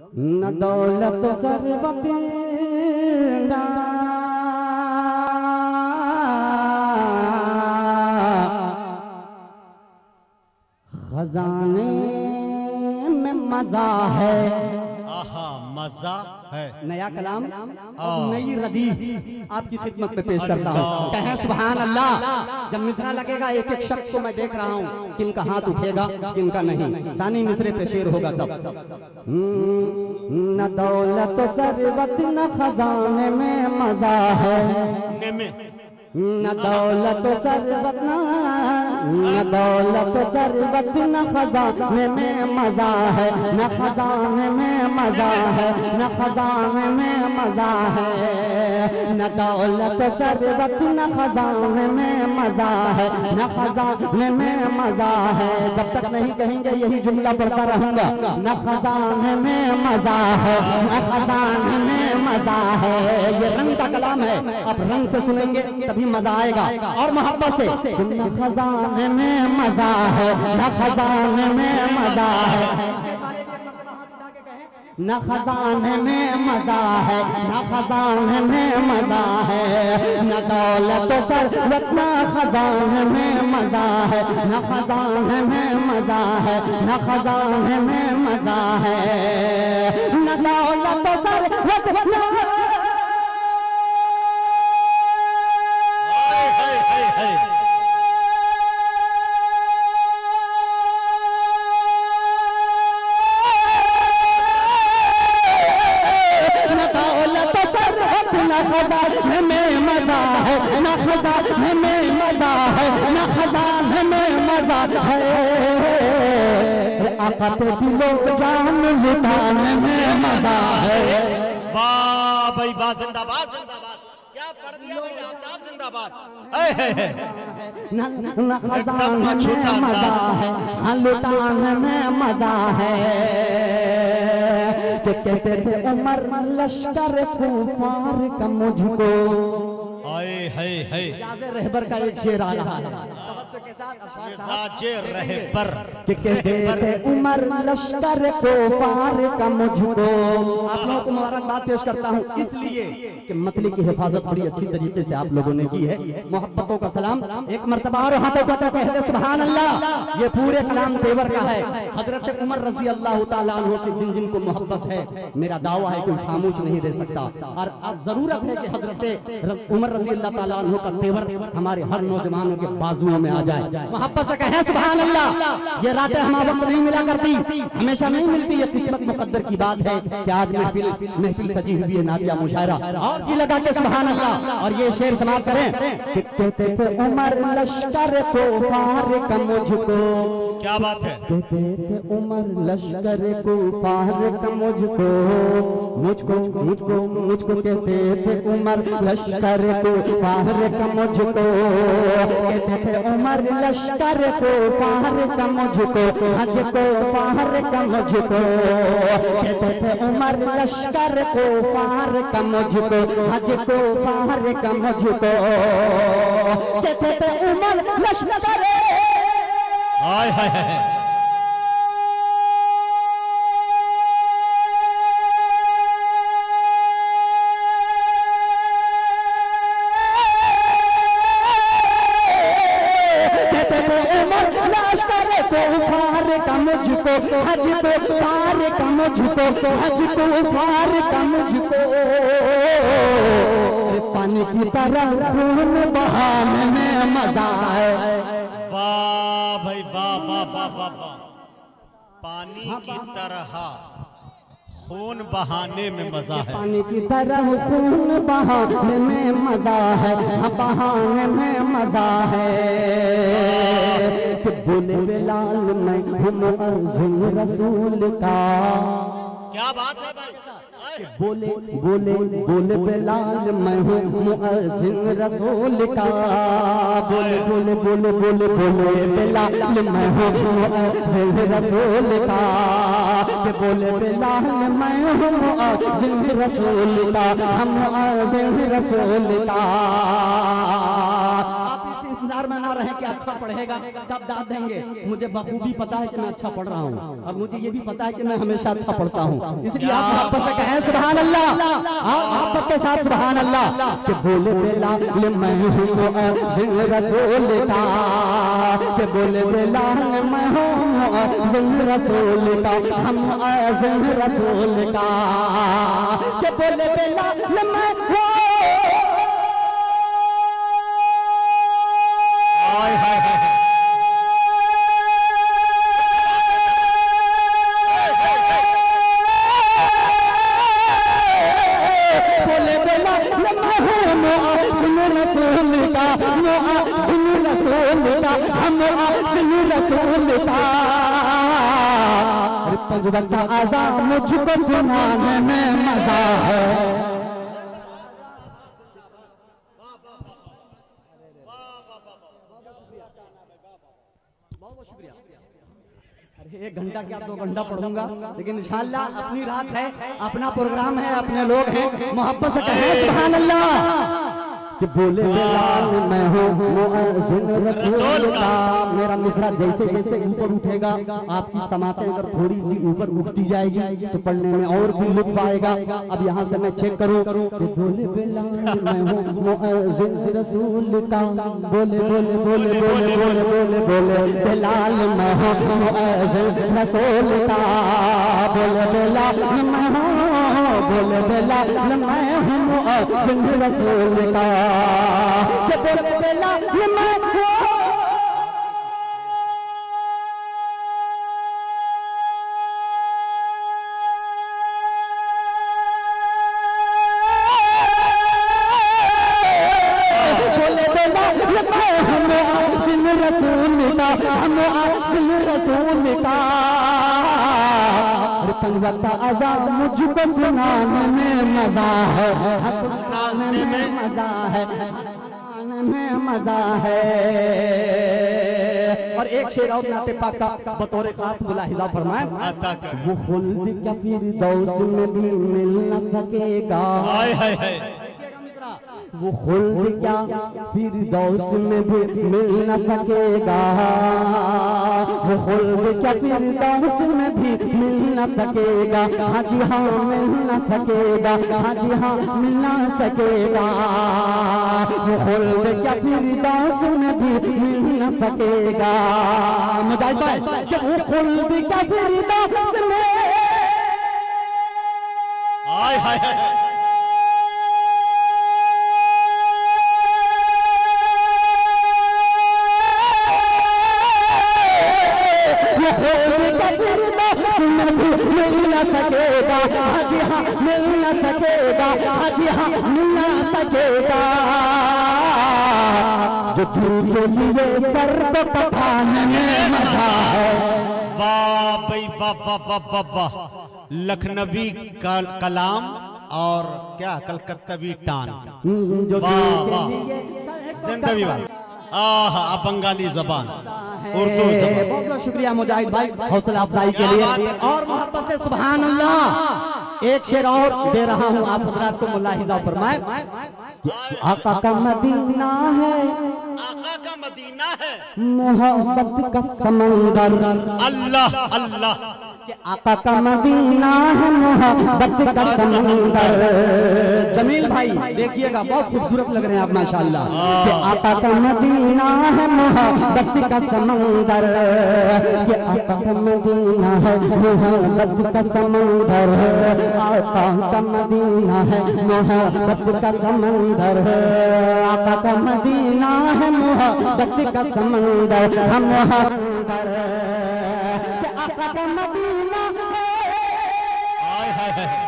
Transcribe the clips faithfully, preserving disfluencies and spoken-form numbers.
न दौलत सरबत ना खजाने में मजा है। आहा मजा है। नया कलाम और नई रदीफ आपकी खिदमत में पेश करता हूँ। कहें सुभान अल्लाह। जब मिसरा लगेगा एक एक शख्स को मैं देख रहा हूँ, किनका हाथ उठेगा किनका नहीं। सानी मिसरे पे शेर होगा तब। न दौलत सरबत न खजाने में मजा है। न दौलत सरबत न दौलत सरबत न खजाने में मजा है। न खजाने में मजा है, न खजाने में मजा है। न दौलत सरबत न खजाने में मजा है, न खजाने में मजा है। जब तक नहीं कहेंगे यही जुमला पढ़ता रहूंगा। न खजाने में मजा है, न खजाने में मजा है। ये रंग का कलाम है, आप रंग से सुनेंगे तभी मजा आएगा और मोहब्बत से। न खजाने में मजा है, न खजाने में मजा है। न खजाने में मजा है, न खजाने में मजा है। न दौलत सरबत न खजाने में मजा है, न खजाने में मजा है, न खजाने में मजा है। न दौलत सरबत न खजाने में मजा है, न खजाने में मजा है, न खजाने में मजा है। आका पे दिलो जान लुटाने में मजा है। वाह भाई वाह, जिंदाबाद जिंदाबाद। क्या पढ़ दिया भाई आफ्ताब, जिंदाबाद। न खजाने में मजा है, हाँ लुटाने में मजा है। कि कहते थे उमर लश्कर कुफार का मुझको। हाय हाय हाय। जाज़े रहबर का एक शेर आ रहा है के साथ रहबर। कि कहते थे उमर लश्कर कुफार का मुझको। आप लोगों को मुबारकबाद पेश करता हूँ इसलिए कि मतली की हिफाजत बड़ी अच्छी तरीके से आप लोगों ने की है। मोहब्बतों का सलाम एक मर्तबा और हाथों का कहते सुभान अल्लाह। ये पूरे कलाम तेवर का है। हजरत उमर रजी अल्लाह तआला अन्हु से जिन जिन को मोहब्बत है, मेरा दावा है कोई खामोश नहीं रह सकता। और अब जरूरत है कि हजरत उमर रजी अल्लाह तआला अन्हु का तेवर हमारे हर नौजवानों के बाजुओं में आ जाए। मोहब्बत से कहें सुभान अल्लाह। ये रातें हमारे वक्त नहीं मिला करती, हमेशा नहीं मिलती। ये किस्मत मुकद्दर की बात है कि आज महफिल महफिल सजी हुई है, नादिया मुशायरा और जी लगा के सुभान अल्लाह। और ये शेर समाप्त करें कि कहते थे उमर लश्कर को फार का मुझको। क्या बात है। कहते थे उमर लश्कर को फार का मुझको, मुझको मुझको मुझको कहते थे उमर लश्कर को फार का मुझको। कहते थे उमर लश्कर को फार का मुझको, हज को फार का मुझको। कहते थे उमर लश्कर को फार का मुझको, हज को फार का मुझको। कहते थे उमर लश्कर। हाय हाय हाय। मुझको हज को फार का मुझको, हज को फार का मुझको। पानी की तरह खून बहाने में मजा है। वाह भाई वाह वाह वाह वाह वाह। पानी की तरह खून बहाने में मजा है। पानी की तरह खून बहाने में मजा है, बहाने में मजा है। कि बोले बिलाल मैं हूँ मुअज़्ज़िन रसूल का। क्या बात है भाई। बोले बोले बोले बिलाल मैं हूँ मुअज़्ज़िन रसूल का। बोले बोले बोले बोले बोले बिलाल मैं हूँ मुअज़्ज़िन रसूल का। कि बोले बिलाल मैं हूँ मुअज़्ज़िन रसूल का, हम मुअज़्ज़िन रसूल का। आप इसी इंतजार में ना रहे कि अच्छा पढ़ेगा तब दाद देंगे। मुझे बखूबी पता है कि मैं अच्छा पढ़ रहा हूँ और मुझे ये भी पता है कि मैं हमेशा अच्छा पढ़ता हूँ, इसलिए आप मोहब्बत से कहें सुभान अल्लाह, आप मोहब्बत के साथ सुभान अल्लाह। कि बोले बिलाल मैं हूँ मुअज्जिन रसूल का, कि बोले बिलाल मैं हूँ मुअज्जिन रसूल का, हम मुअज्जिन रसूल का। कि बोले बिलाल मैं हूँ पंजवक्ता आज़ान मुझको सुनाने में मजा है। बहुत शुक्रिया। अरे एक घंटा क्या दो घंटा पढ़ूंगा, लेकिन इंशाअल्लाह अपनी रात है, अपना प्रोग्राम है, अपने लोग हैं, मोहब्बत से कहें सुभान अल्लाह। कि बोले बिलाल मैं हूँ मुअज्जिन रसूल का। मेरा मिसरा जैसे जैसे ऊपर उठेगा आपकी समातें अगर थोड़ी सी ऊपर उठती जाएगी तो पढ़ने में और भी लुत्फ आएगा। अब यहाँ से मैं चेक करूँ कि बोले बिलाल मैं हूँ मुअज्जिन रसूल का, बोले बोले बोले बोले बोले बोले बोले बिलाल मैं हूँ मुअज्जिन रसूल का, बोले बिलाल मैं हूँ, बोले बिलाल मैं हूँ मुअज्जिन रसूल का। कि बोले बिलाल मैं आज़ान मुझको सुनाने में मजा है, सुनाने में मजा है, सुनाने में मजा है। और एक शेर और नाते पाक का बतौर खास मुलाहिजा फरमाए। वो खुल्द का फिरदौस में भी मिल न सकेगा, वो खुल्द क्या फिरदौस में भी मिल न सकेगा, वो खुल्द क्या फिरदौस में भी मिल न सकेगा। हाँ जी हाँ मिल न सकेगा, हाँ जी हाँ मिल न सकेगा। वो खुल्द क्या फिरदौस में भी मिल न सकेगा। मुजाहिद भाई कि वो खुल्द क्या फिरदौस में हाय हाय हाय सकेगा, जी हाँ मिल न सकेगा, जी हाँ मिल न सकेगा। जो दिल के लिए सर को पठाने में मजा है। वाह भाई वाह वाह वाह वाह वाह। लखनवी कलाम और क्या कलकत्तावी टान, वाह वाह जिंदगी वाह। आह अब बंगाली जबान, उर्दू जबान। बहुत बहुत शुक्रिया मुजाहिद भाई हौसला अफजाई के लिए और मोहब्बत से सुभान अल्लाह। एक शेर और दे रहा हूँ आप हजरात को, मुलाहिजा फरमाए। आका का मदीना है, आका का मदीना है, मोहब्बत का समंदर। अल्लाह अल्लाह कि आका का मदीना है, मोहब्बत का समंदर। जमील भाई देखिएगा बहुत खूबसूरत लग रहे हैं आप माशाअल्लाह। कि आका का मदीना है, मोहब्बत का समंदर। कि आका का मदीना है, मोहब्बत का समंदर। आका का मदीना है, मोहब्बत का समंदर। आका का मदीना है, मोहब्बत का समंदर। हम मोहब्बत आका का मदीना है। हाय हाय हाय।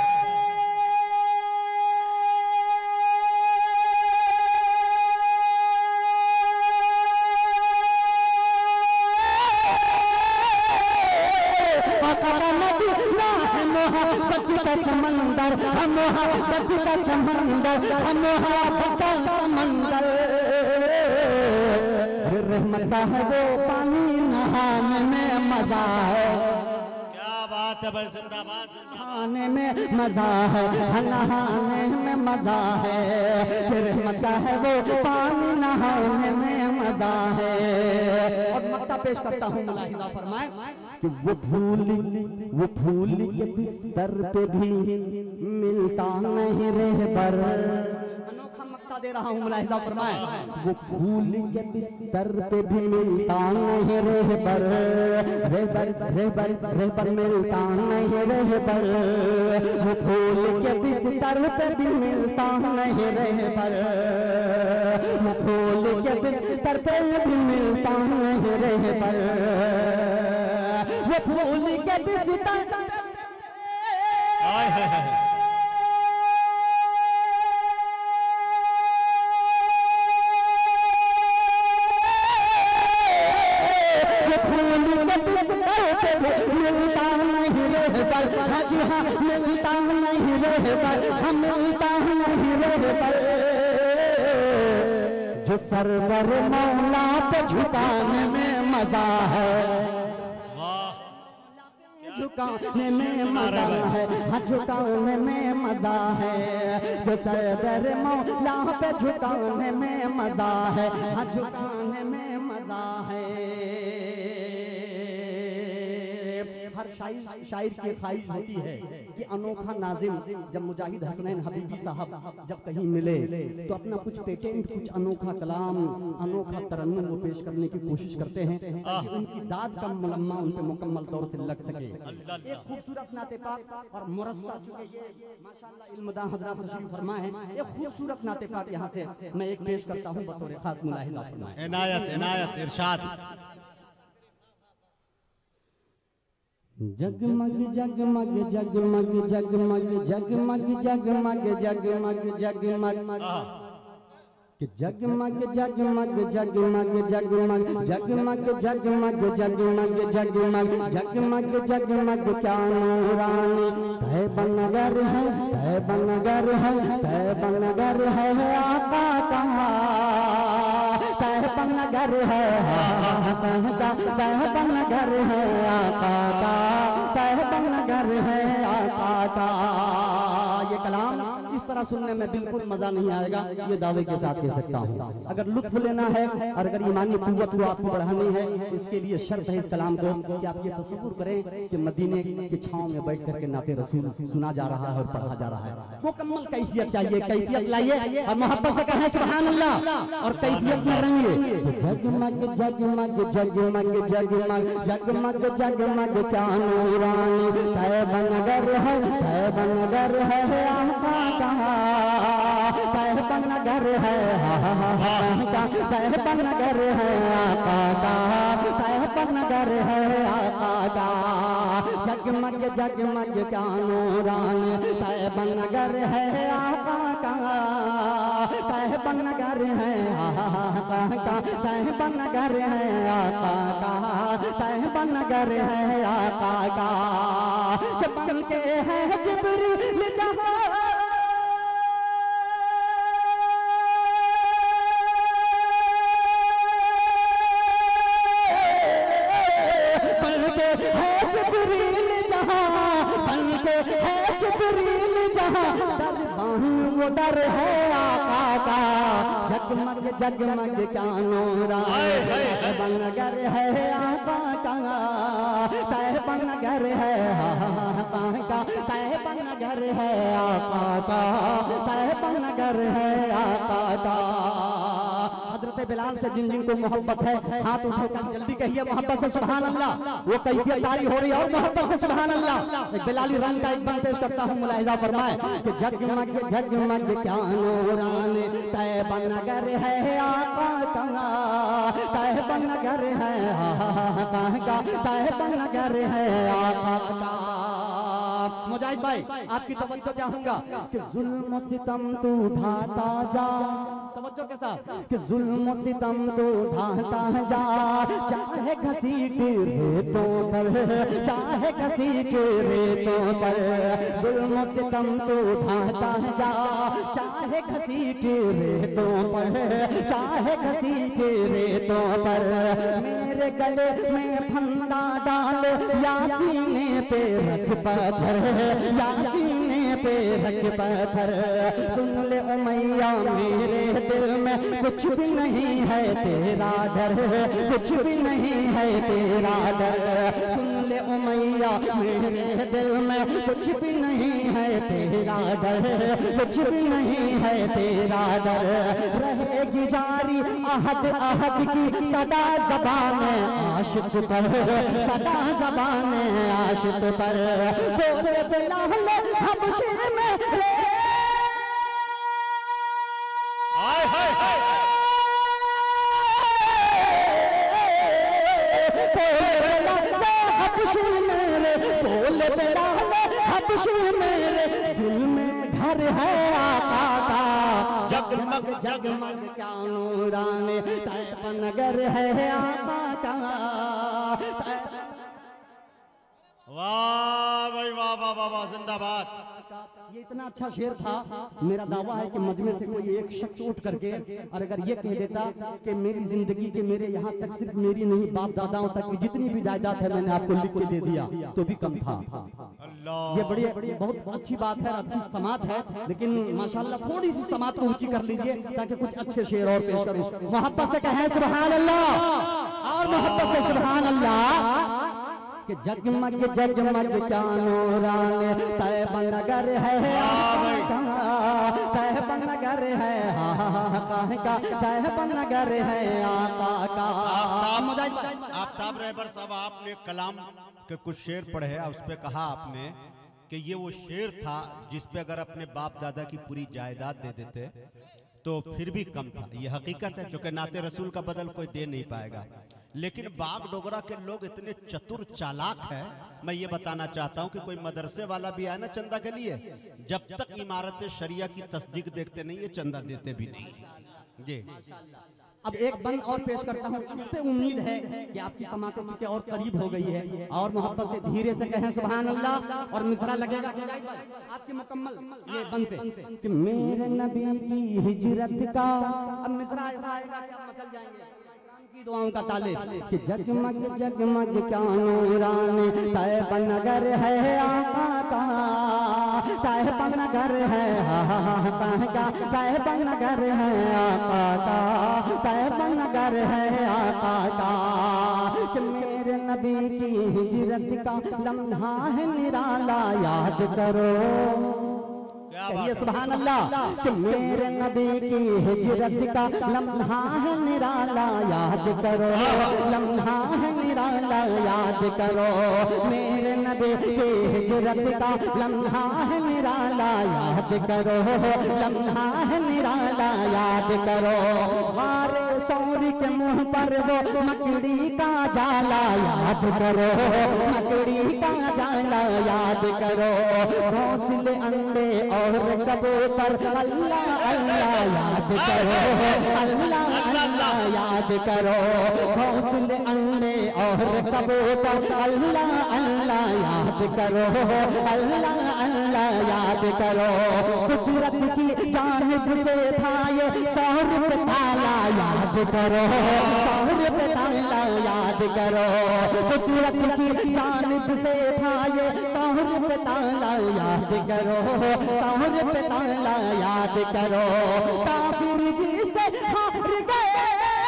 आका का मदीना है, मोहब्बत का समंदर। हम मोहब्बत का समंदर, हम मोहब्बत का समंदर। रहमत का है वो पानी, नहाने में मजा है। क्या बात बात है भाई, जिंदाबाद जिंदाबाद। नहाने में मजा है, नहाने में मजा है, फिर मक्का है वो पानी नहाने में मजा है। और मक्ता पेश करता हूँ, मुलाहिजा फरमाए कि वो फूल वो फूल के बिस्तर पे भी मिलता नहीं रहबर। अनोखा मक्ता दे रहा हूँ, मुलाहिजा फरमाए। वो फूल के बिस्तर पे भी मिलता नहीं रहबर, रहबर रहबर रहबर मिलता नहीं रहबर। वो फूल के बिस्तर पे भी मिलता नहीं रहबर, वो फूल के बिस्तर पे भी मिलता नहीं रहबर। वो फूल के बिस्तर हाय हाय हाय। हाँ मिलता नहीं रहबर, हम मिलता नहीं रहबर। जो सरवर मौला पे झुकाने में मजा है, झुकाने में मजा है, हाँ झुकाने में मजा है। जो सरवर मौला पे झुकाने में मजा है, हाँ झुकाने में मजा है। हर शायर शायर की ख्वाहिश होती है कि अनोखा नाजिम जब मुजाहिद हसनैन हबीबी साहब जब कहीं मिले तो अपना कुछ पेटेंट, कुछ अनोखा कलाम, अनोखा तरन्नुम वो पेश करने की कोशिश करते हैं कि उनकी दाद का मुलम्मा उन पे मुकम्मल तौर से लग सके। एक खूबसूरत नाते पाक और मुरस्सा, चुके ये माशाअल्लाह इल्मदां हज़रात तशरीफ फरमा है, एक खूबसूरत नाते पाक यहाँ से मैं एक पेश करता हूँ बतौर खास मुलाहिज़ा फरमाएं। इनायत इनायत इरशाद। जगमग जगमग जगमग जगमग जगमग जगमग जगमग जगमग कि जगमग जगमग जगमग जगमग जगमग जगमग जगमग जगमग जगमग जगमग क्या नूरानी तैबनगर है, तैबनगर है, तैबनगर है आका कहाँ, तैबनगर है आका, तैबनगर है आका का, तैबनगर है आका का। ये कलाम इस तरह सुनने में बिल्कुल मजा नहीं आएगा, ये दावे के साथ कह सकता हूँ। अगर लुत्फ लेना है और अगर ईमानी कुव्वत को आपको बढ़ानी है, इसके लिए शर्त है इस कलाम को कि आप ये तसव्वुर करें कि मदीने की छांव में बैठ करके नाते रसूल सुना जा रहा है और पढ़ा जा रहा है। मुकम्मल कैफियत चाहिए, कैफियत लाइए और मोहब्बत से कहें सुभान अल्लाह और कैफियत में रहिए। जगमग जगमग जगमग जगमग जगमग जगमग क्या नूरानी तैबनगर है, तैबनगर है आका कहाँ, तैबनगर है तैबनगर है आका का, तैबनगर है आका का। जगमग जगमग क्या नूरानी तैबनगर है आका का, तैबनगर है आका का, तैबनगर है आका का, तैबनगर है आका का। कि बन के है जिब्रील जहाँ वो डर है आका का। जगमग जगमग क्या नूरा तैबनगर है आका का, तैबनगर है आका का, तैबनगर है आका का, तैबनगर है आका का। हजरत बिलाल से जिन जिन को मोहब्बत है हाथ उठाकर जल्दी कहिए मोहब्बत से सुभान अल्लाह। वो कैफियत तारी हो रही है और मोहब्बत से सुभान अल्लाह। एक बिलाली रंग का एक बंद पेश करता हूँ, मुलाहिजा फरमाए कि जगमग जगमग क्या नूरानी तैबनगर है आका का, तैबनगर है आका का, तैबनगर है आका का। मुजाहिद भाई आपकी तवज्जो चाहूंगा कि जुल्म सितम तू ढाता जा, तवज्जो के साथ कि जुल्म सितम तू ढाता जा, चाहे घसीट रेतों पर, चाहे घसीट रेतों पर, जुल्म सितम तू ढाता जा, चाहे चाहे घसीटे रेतों पर, चाहे घसीटे रेतों पर, मेरे गले में फंदा डाल या सीने पे रख पत्थर, या सीने पे रख पत्थर। सुन ले उमैया मेरे दिल में कुछ भी नहीं है तेरा डर, कुछ भी नहीं है तेरा डर। सुन ले उमैया मेरे दिल में कुछ भी नहीं है तेरा डर, कुछ भी नहीं है तेरा डर। रहेगी जारी अहद अहद की सदा ज़बान आशिक पर, सदा ज़बान आशिक पर। बोले बिलाल हबशे में हाय हाय हाय बोले बिलाल हबशे मेरे दिल में घर है आका का। जगमग जगमग क्या नूरानी तैब नगर है आका का। वाह भाई वाह वाह वाह वाह, जिंदाबाद। ये इतना अच्छा शेर था। मेरा दावा है कि मजमे से कोई एक शख्स उठ करके और अगर ये कह देता कि मेरी जिंदगी के मेरे यहाँ तक सिर्फ मेरी नहीं बाप दादाओं तक की जितनी भी जायदाद है मैंने आपको लिख के दे दिया तो भी कम था। ये बड़ी बहुत अच्छी बात है, अच्छी समात है। लेकिन माशाल्लाह थोड़ी सी समात को ऊंची कर लीजिए ताकि कुछ अच्छे शेर और पेश करूं। मोहब्बत से कहें सुभान अल्लाह और मोहब्बत से सुभान अल्लाह। कि जगमग जगमग क्या नूरानी तैब नगर है तैब नगर है आका का, तैब नगर है आका का। आफ्ताब रहबर साहब, आपने कलाम के कुछ शेर पढ़े हैं, उस पे कहा आपने कि ये वो शेर था जिस पे अगर अपने बाप दादा की पूरी जायदाद दे देते तो फिर भी कम था। ये हकीकत है, जो कि नाते रसूल का बदल कोई दे नहीं पाएगा। लेकिन बाग डोगरा के लोग इतने चतुर चालाक है, मैं ये बताना चाहता हूं कि कोई मदरसे वाला भी आया ना चंदा के लिए, जब तक इमारत शरिया की तस्दीक देखते नहीं ये चंदा देते भी नहीं जी। अब एक बंद और पेश करता हूँ, इस पे उम्मीद है कि आपकी समात चुके और करीब हो गई है। और मोहब्बत से धीरे से कहें सुभान अल्लाह और मिसरा लगेगा आपकी मुकम्मल ये बंद पे कि मेरे नबी की हिजरत का। अब मिसरा ऐसा आएगा कि आप मचल जाएंगे की दुआओं का ताले कि जगमग जगमग क्या नूरानी तैब नगर है आका का, तैब नगर है आका का, तैब नगर है आका का, तैब नगर है आका का। कि मेरे नबी की हिजरत का लम्हा है निराला याद करो। कहिए सुभान अल्लाह। कि मेरे नबी की हिजरत का लम्हा है निराला याद करो, लम्हा है निराला याद करो। मेरे नबी की हिजरत का लम्हा है निराला याद करो, लम्हा है निराला याद करो। वारे सौरी के मुंह पर वो मकड़ी का जाला याद करो, मकड़ी का जाला याद करो। घोंसले अंडे और कबूतर अल्लाह अल्लाह याद करो, अल्लाह अल्लाह याद करो। घोंसले अंडे और कबूतर अल्लाह अल्लाह याद करो, अल्लाह अल्लाह याद करो। कुदरत की जानिब से था ये सौ रुपये ताला याद करो, सौ रुपये ताला याद करो। कुदरत की जानिब से था ये सौ रुपये ताला याद करो, सौ रुपये ताला याद करो। काफिर जी से हार गए,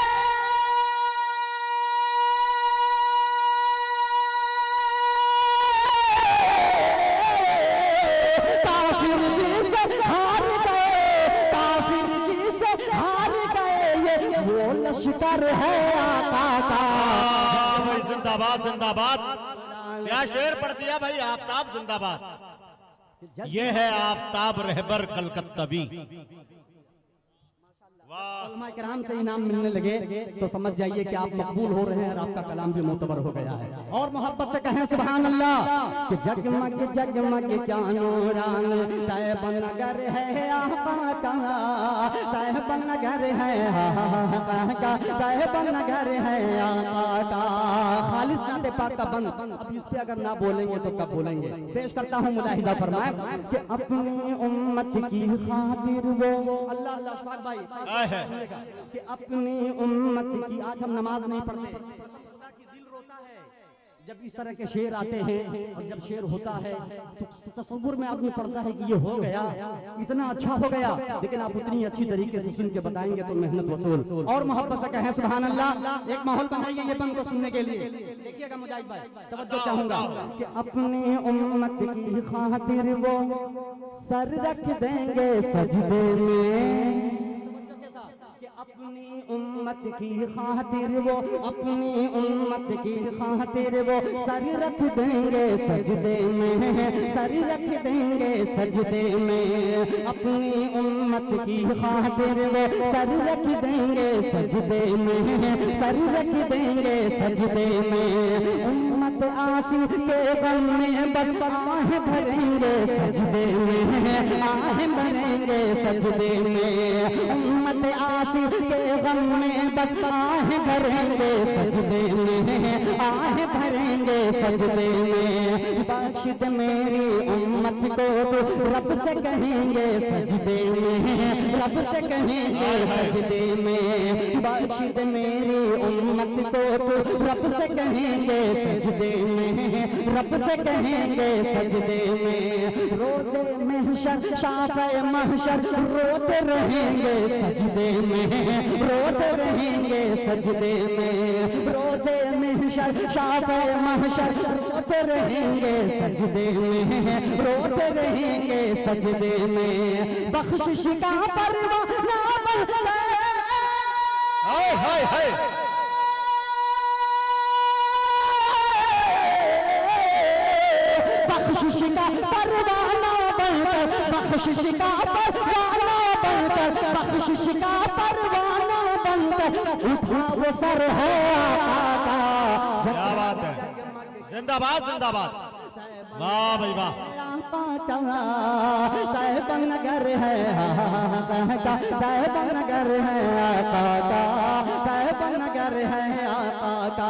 काफिर जी से हार गए, काफिर जी से हार गए। ये वो लश्कर है आका का। भाई जिंदाबाद जिंदाबाद, क्या शेर पढ़ दिया भाई। आफ्ताब जिंदाबाद। ये है आफ्ताब रहबर कलकत्तवी। उलमा किराम से इनाम मिलने लगे तो समझ जाइए कि आप मकबूल हो रहे हैं और आपका कलाम भी मोतबर हो गया है। और मोहब्बत से कहें सुभान अल्लाह कि जगमग जगमग क्या नूरान तैब नगर है आका का, तैब नगर है आका का, तैब नगर है आका का। खालिस नाते पाक का बंद। अब इस पे अगर ना बोलेंगे तो कब बोलेंगे। पेश करता हूँ मुलाहिजा फरमाए कि अपनी उम्मत की खातिर वो अल्लाह अल्लाह अशफाक भाई है कि अपनी उम्मत की। आज हम नमाज नहीं पढ़ते, कि दिल रोता है जब इस तरह के शेर आते हैं। और जब शेर होता है तो तसव्वुर में आदमी पढ़ता है कि ये हो गया, इतना अच्छा हो गया, लेकिन आप उतनी अच्छी तरीके से सुन के बताएंगे तो मेहनत वसूल। और मोहब्बत से कहें सुभान अल्लाह। एक माहौल बनाइए ये बंद को सुनने के लिए। देखिएगा मुजाहिद भाई, तवज्जो चाहूंगा कि अपनी उम्मत की खातिर वो सर रख देंगे सजदे में, अपनी उम्मत की खातिर वो, अपनी उम्मत की खातिर वो सर रख देंगे सजदे में, सर रख देंगे सजदे में। अपनी उम्मत की खातिर वो सर रख देंगे सजदे में, सर रख देंगे सजदे में। उम्मत आशिक के गम में बस आह भरेंगे सजदे में, आह भरेंगे सजदे में। उम्मत आशिक के गम में बस आह भरेंगे सजदे में, आह भरेंगे सजदे में। बख्श दे मेरी उम्मत को तो रब से कहेंगे सजदे में, रब से कहेंगे सजदे में। बख्श दे मेरी उम्मत को तो रब से कहेंगे सजदे में, रब से कहेंगे सजदे में। रोज़े महशर शाफ़े महशर रोते रहेंगे सजदे में, रोते रहेंगे सजदे में। रोज़े महशर शाफ़े महशर रोते रहेंगे सजदे में, रोते रहेंगे सजदे में। बख्शिश का परवाना बनता हाय हाय हाय बख्शिश का परवाना बनकर, बख्शिश का परवाना बनकर, बख्शिश का परवाना बनकर उठा वो सर है आका। क्या बात है, जिंदाबाद जिंदाबाद, वाह भाई वाह। तैब नगर है आका, तैब नगर है आका, तैब नगर है आका,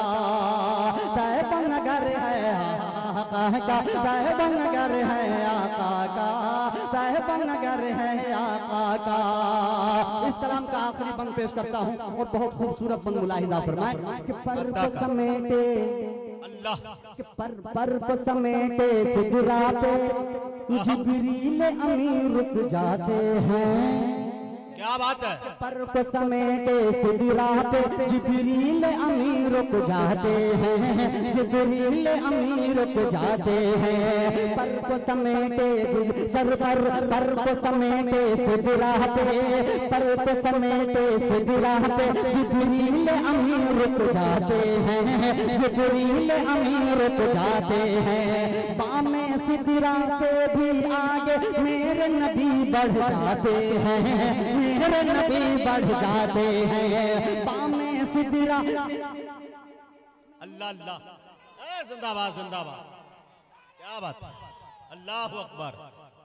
तैब नगर है आका, तैब नगर है आका, तैब नगर है आका। इस कलाम का आखिरी बंद पेश करता हूँ और बहुत खूबसूरत बंद मुलाहिजा फरमाए कि पर को समेटे अल्लाह कि पर पर को समेटे सिदरा पे जिब्रील अमीर रुक जाते हैं। क्या बात है, पर को समेटे सिदरा पे जिब्रील अमीर रुक जाते हैं, जिब्रील अमीर रुक जाते हैं। पर को समेटे सर पर, पर को समेटे सिदरा पे, पर को समेटे सिदरा पे जिब्रील अमीर रुक जाते हैं, जिब्रील अमीर रुक जाते हैं। बामे सिदरा से भी आगे मेरे नबी बढ़ जाते हैं, मेरे नबी बढ़ जाते हैं। बामे सिदरा अल्लाह अल्लाह, जिंदाबाद जिंदाबाद, क्या बात है, अल्लाह अकबर।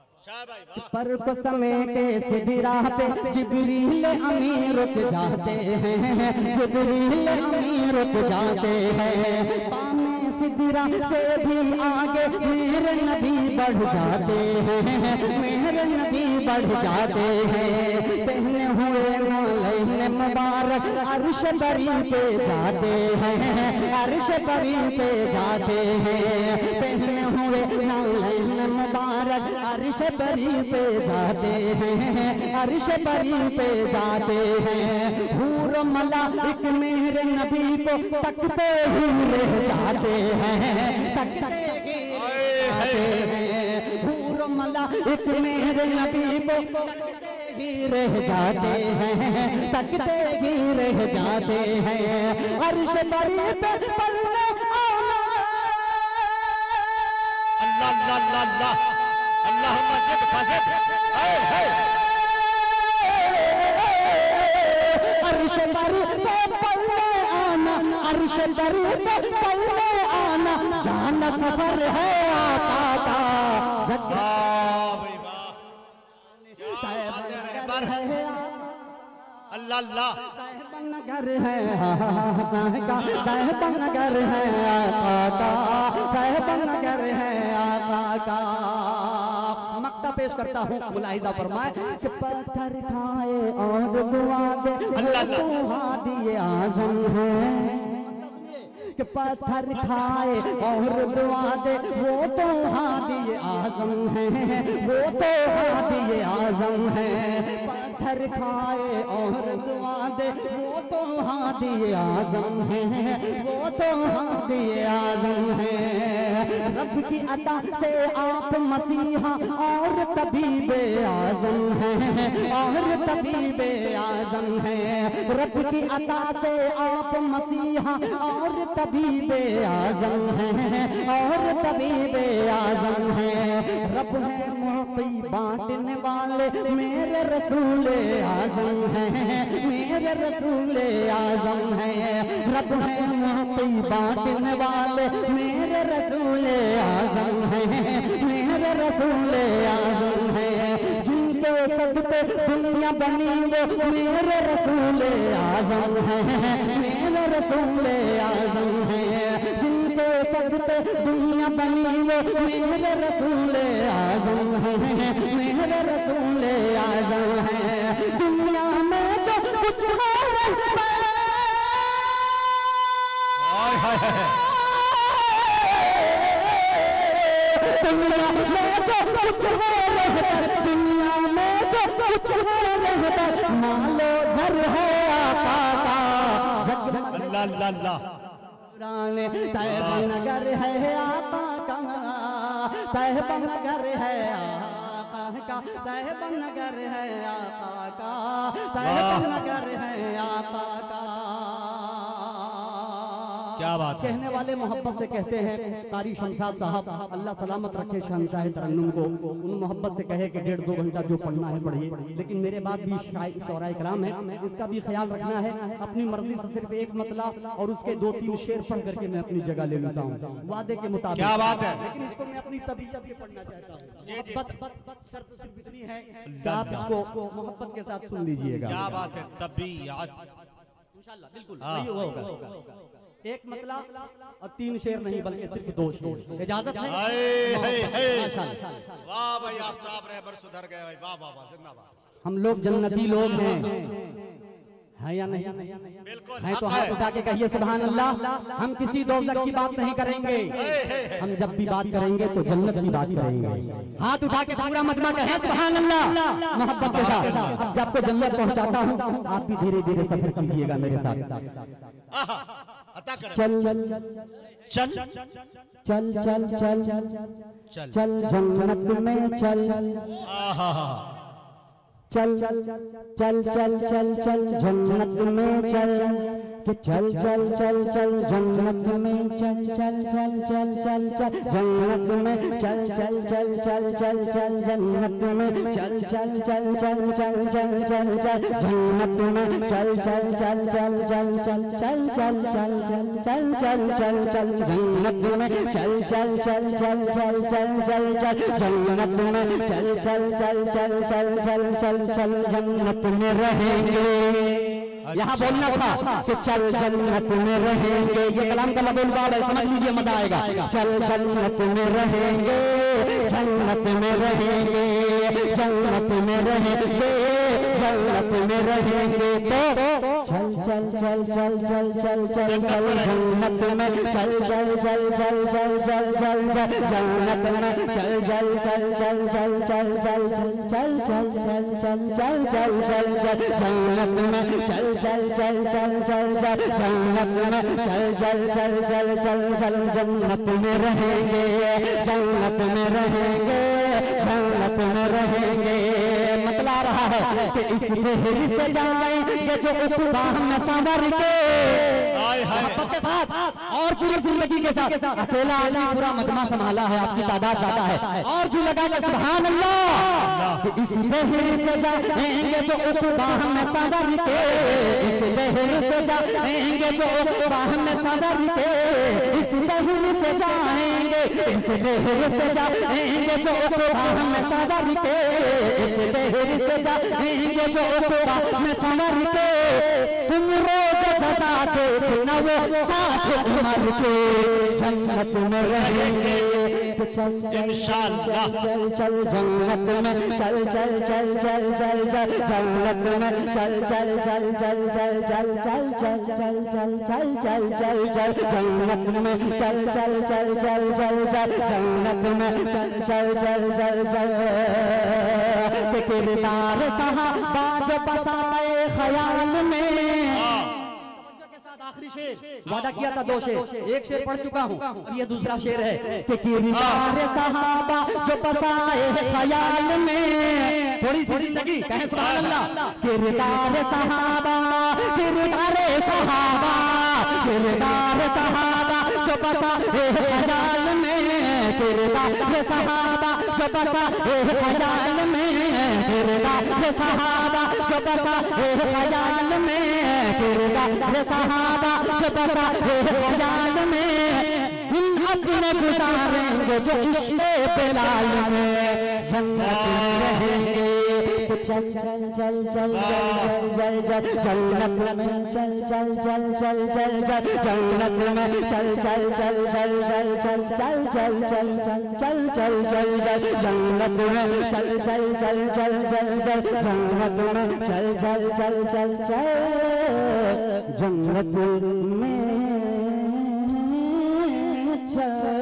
पर को समेटे सिदरा पे जिब्रील अमीर रुक जाते हैं, जिब्रील अमीर रुक जाते हैं। बामे सिदरा से भी आगे मेरे नबी बढ़ जाते हैं, मेरे नबी बढ़ जाते हैं। पहने हुए नालैन मुबारक अर्श बरी पे जाते हैं, अर्श बरी पे जाते हैं। पहने हुए नालैन मुबारक अर्श बरी पे जाते हैं, अर्श बरी पे जाते हैं। हूर मलाइक मेरे नबी को तकते ही रह जाते हैं, तकते ही जाते हैं। हूर मलाइक मेरे नबी को तकते ही रह जाते हैं, तकते ही रह जाते हैं। अर्श बरी पे पलने अल्लाह अल्लाह अल्लाह अल्लाह मस्जिद फसद, हाय हाय अर्श दर पे कल में आना जाना सफर है आका का। जग है अल्लाह अल्लाह नगर है कहबा नगर है आका का, कहबा नगर है आका का। मक्ता पेश करता हूँ, मुलाहिजा फरमाए कि पत्थर खाए और दुआ दे वो हादी आज़म है, कि पत्थर खाए और दुआ दे वो तो हादी आज़म है, वो तो हादी आज़म है। पत्थर खाए और दुआ दे वो तो हादी आज़म है, वो तो हादी आज़म है। रब की अता से आप मसीहा और तबीबे आज़म है, और तबीबे आज़म है। रब की अता से आप मसीहा और तबीबे आज़म है, और तबीबे आज़म है। रब है मुअती बांटने वाले मेरे रसूल आज़म है, मेरे रसूल आज़म है। रब है मुअती बांटने वाले मेरे रसूल आज़म है, मेरे रसूल आज़म है। जिनके सदके दुनिया बनी वो मेरे रसूल आज़म है, मेरे रसूल आज़म है। जिनके सदके दुनिया बनी वो मेरे रसूल आज़म है, मेरे रसूल आज़म है। दुनिया में जो कुछ है दुनिया में जो कुछ है रहबर, दुनिया में जो कुछ है रहबर, मालो जर है आका का। जग अल्लाह अल्लाह अल्लाह कहबा नगर है आका का, कहबा नगर है आका का, कहबा नगर है आका का, कहबा नगर है आका का। क्या बात है। कहने वाले मोहब्बत से कहते हैं, कारी शमशाद साहब अल्लाह सलामत रखे शहंशाह तरन्नुम को, उन मोहब्बत से कहे कि डेढ़ दो घंटा जो पढ़ना है पढ़िए, लेकिन मेरे बाद भी शौराए कराम है, इसका भी ख्याल रखना है। अपनी मर्जी से सिर्फ एक मतला और उसके दो तीन शेर पढ़ करके मैं अपनी जगह ले लेता हूँ वादे के मुताबिक। क्या बात है। लेकिन इसको मैं अपनी तबीयत से पढ़ना चाहता हूँ। शर्त सिर्फ इतनी है कि आप इसको मोहब्बत के साथ सुन लीजिएगा। क्या बात है। तबीयत इंशाअल्लाह बिल्कुल वही होगा। एक मतला और तीन शेर नहीं बल्कि सिर्फ दो शेर। इजाजत है। वाह भाई आफ्ताब रहबर सुधर गए भाई, वाह वाह वाह जिंदाबाद। हम लोग जन्नती लोग हैं, है या नहीं? बिल्कुल है तो हाथ उठा के कहिए सुभान अल्लाह। हम किसी दोज़ख की बात नहीं करेंगे, हम जब भी बात करेंगे तो जन्नत की बात करेंगे। हाथ उठा के पूरा मजमा कहे सुभान अल्लाह मोहब्बत के साथ। अब जब को जन्नत पहुंचाता हूं आप भी धीरे धीरे सफर कीजिएगा मेरे साथ। चल चल चल चल चल चल चल जन्नत में चल, चल चल चल चल चल जन्नत में चल, कि चल चल चल चल जन्नत में चल, चल चल चल चल चल जन्नत में चल, चल चल चल चल चल जन्नत में चल, चल चल चल चल चल चल चल जन्नत में चल, चल चल चल चल चल चल चल चल चल चल चल चल जन्नत में चल, चल चल चल चल चल चल चल जन्नत में चल, चल चल चल चल चल चल चल जन्नत में रहेंगे। यहाँ बोलना था कि चल जन्नत में रहेंगे, ये कलाम का लबुल बाब है, समझ लीजिए मजा आएगा। चल जन्नत में रहेंगे, जन्नत में रहेंगे, जन्नत में रहेंगे, जन्नत में रहेंगे। तो चल चल चल चल चल चल चल चल जन्नत में चल, चल चल चल चल चल चल चल जन्नत में चल, चल चल चल चल चल चल चल चल चल चल चल चल चल चल जन्नत में चल, चल चल चल चल चल जन्नत में चल, चल चल चल चल चल जन्नत में रहेंगे, जन्नत में रहेंगे, जन्नत में रहेंगे। मतला रहा है कि इस देहरी से जाएंगे जो उतबा में संवर के, मोहब्बत के साथ और पूरी जिंदगी के साथ अकेला अली पूरा मजमा संभाला है, आपकी तादाद ज्यादा है। और जो लगाएगा सुभान अल्लाह, इस लहर से जाएंगे जो उक़बा में सदर के, इस लहर से जाएंगे जो उक़बा में सदर के, इस लहर से जाएंगे, इस लहर से जाएंगे जो उक़बा में सदर के, इस लहर से जाएंगे जो उक़बा में सदर के। तुम रोज जज़ा के न वो साथ उमर के जन्नत में रहेंगे। चल इंशाअल्लाह चल चल जन्नत में चल चल चल चल चल चल जन्नत में चल चल चल चल चल चल चल चल चल चल चल चल चल चल जन्नत में चल चल चल चल चल चल जन्नत में चल चल चल चल चल किरदार सहाबा जो बसाए ख्याल में। आखिरी शेर वादा किया था, दो शेर, एक शेर पढ़ चुका हूँ, अब ये दूसरा शेर है कि किरदार सहाबा जो बसाए ख्याल में। थोड़ी सी जिंदगी कहें सुभान अल्लाह। किरदार सहाबा, किरदार सहाबा, किरदार सहाबा जो बसाए ख्याल में, किरदार सहाबा जो बसाए ख्याल में, किरदार सहाबा जो बसाए ख्याल में, किरदार सहाबा जो बसाए ख्याल में। दिल अपने गुजारेंगे जो इश्क़े बिलाल में जन्नत में रहेंगे। चल चल चल चल चल चल चल जन्नत में चल चल चल चल चल चल जन्नत में चल चल चल चल चल चल चल चल चल चल चल चल चल चल जन्नत में चल चल चल चल चल चल जन्नत में चल चल चल चल चल जन्नत में चल।